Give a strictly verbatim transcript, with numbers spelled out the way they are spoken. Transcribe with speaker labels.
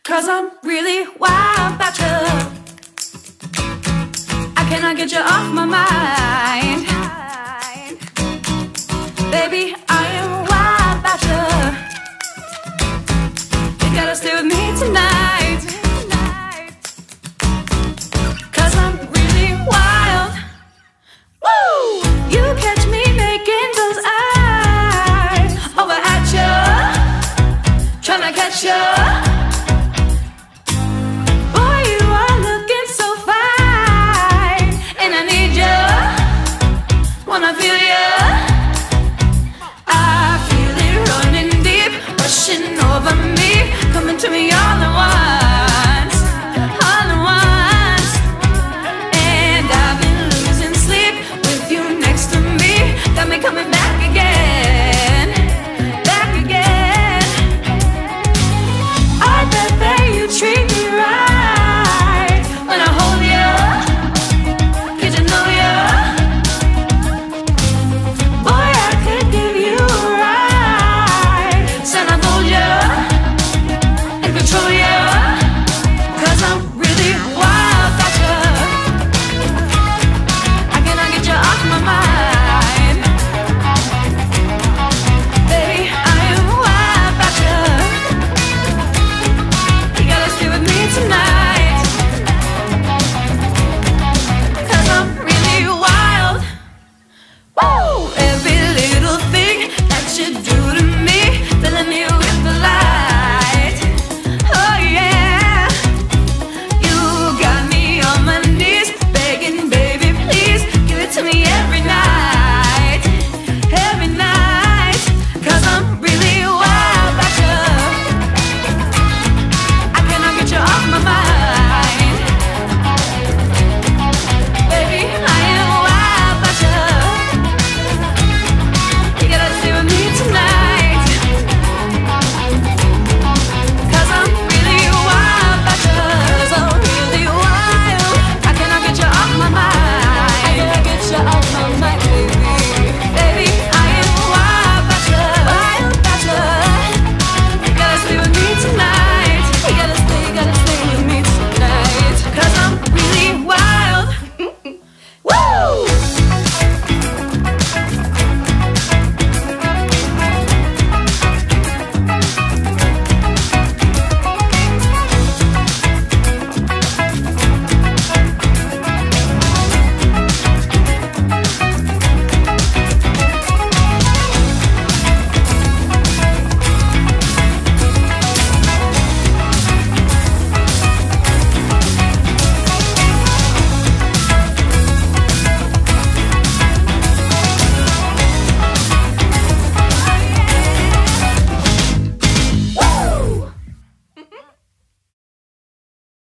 Speaker 1: 'Cause I'm really wild about you. I cannot get you off my mind. Baby, I am wild about you. You gotta stay with me tonight. 'Cause I'm really wild. Woo! You catch me making those eyes over at you, tryna catch you. Boy, you are looking so fine, and I need you, wanna feel you. I feel it running deep, rushing over me, coming to me.